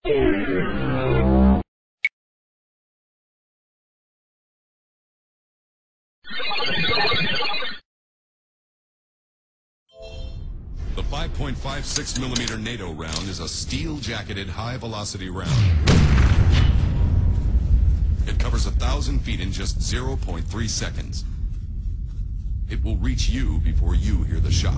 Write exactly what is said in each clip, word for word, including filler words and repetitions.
The five point five six millimeter NATO round is a steel-jacketed, high-velocity round. It covers a thousand feet in just zero point three seconds. It will reach you before you hear the shot.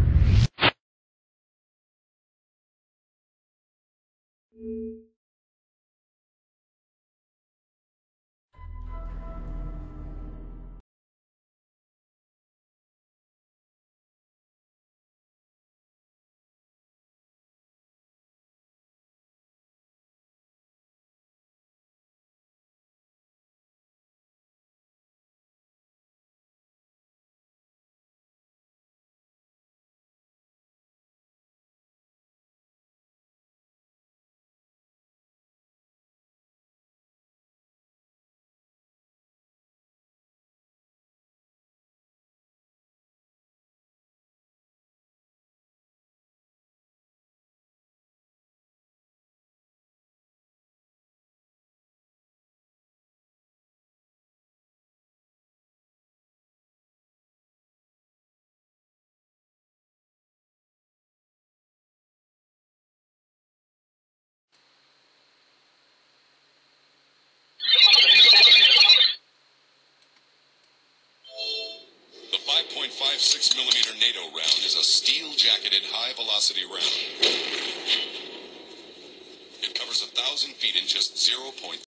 The five point five six millimeter NATO round is a steel-jacketed, high-velocity round. It covers a thousand feet in just zero point